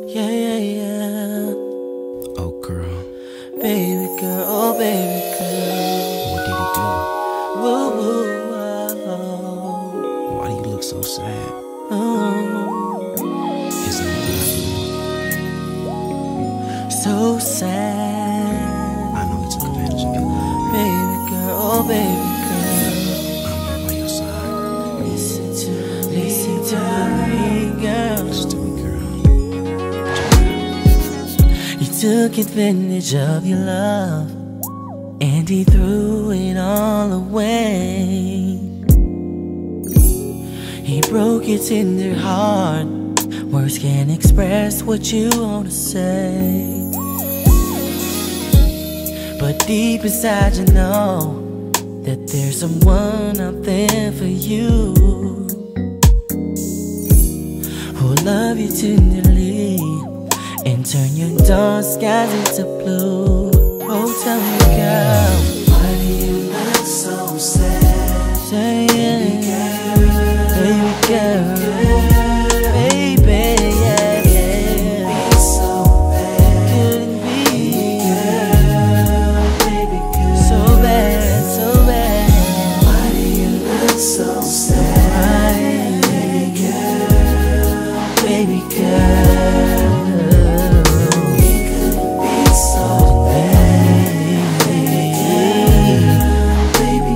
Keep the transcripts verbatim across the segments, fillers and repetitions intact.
Yeah, yeah, yeah. Oh, girl. Baby girl, oh, baby girl. What did he do? Woo, woo, oh. Why do you look so sad? Oh. Is there anything I can do? So sad. I know he took advantage of you. Baby girl, oh, baby girl. I'm here by your side. Listen to me, listen to me, girl. Listen to me, girl. He took advantage of your love, and he threw it all away. He broke your tender heart. Words can't express what you wanna say, but deep inside you know that there's someone out there for you, who'll love you tenderly and turn your dark skies into blue. Oh, tell me, girl, why do you look so sad? Say it, baby girl, baby, yeah, yeah. Be so bad, couldn't be, girl, baby girl, so bad, so bad. Why do you look so sad, baby girl, baby girl? We could be so bad, baby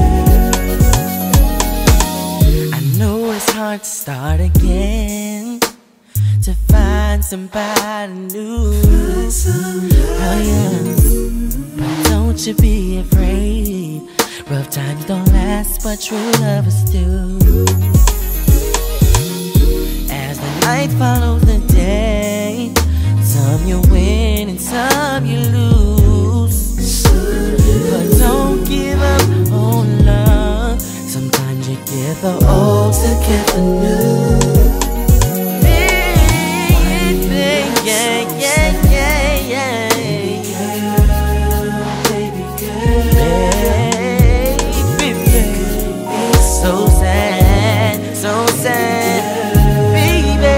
girl. I know it's hard to start again, to find somebody new. Oh yeah, but don't you be afraid. Rough times don't last, but true lovers do. As the night follows the day, some you win and some you lose. But don't give up on love. Sometimes you get the old to get the new. Yeah, yeah, yeah, yeah. Baby girl, baby, baby. So sad, so sad, baby.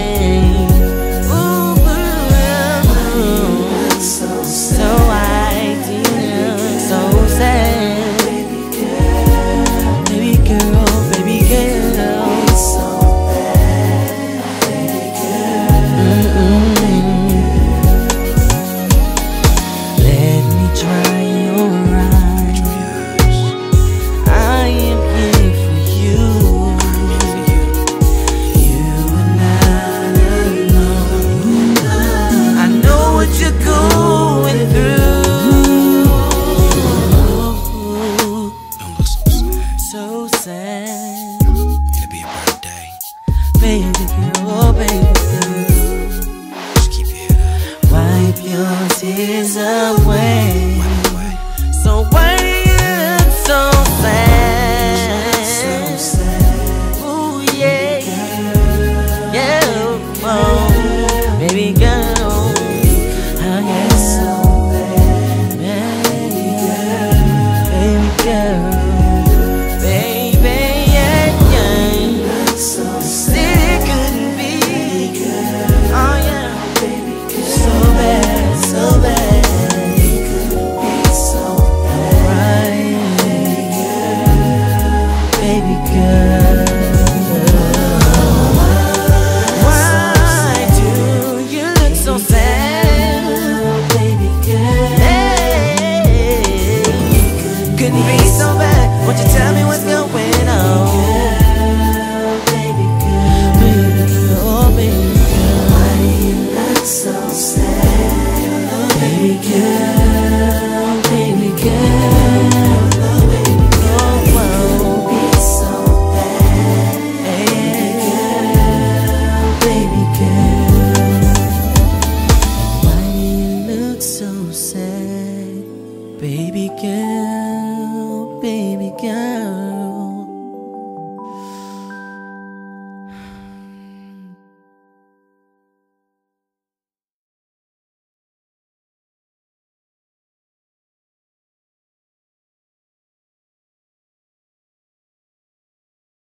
Ooh, ooh, so sad. So I do, so sad. Baby girl, baby girl, baby girl. So bad, baby girl. Mm-mm. Let me dry your eyes. I am here for you. You are not alone. I know what you're going through. Don't look so sad. So sad, It'll be a bright day. baby girl, oh baby.